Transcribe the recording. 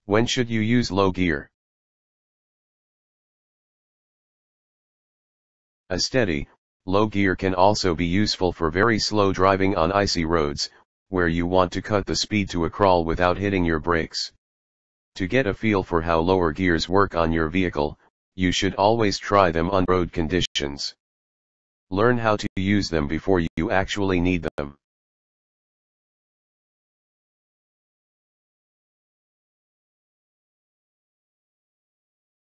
When should you use low gear? A steady, low gear can also be useful for very slow driving on icy roads, where you want to cut the speed to a crawl without hitting your brakes. To get a feel for how lower gears work on your vehicle, you should always try them on road conditions. Learn how to use them before you actually need them.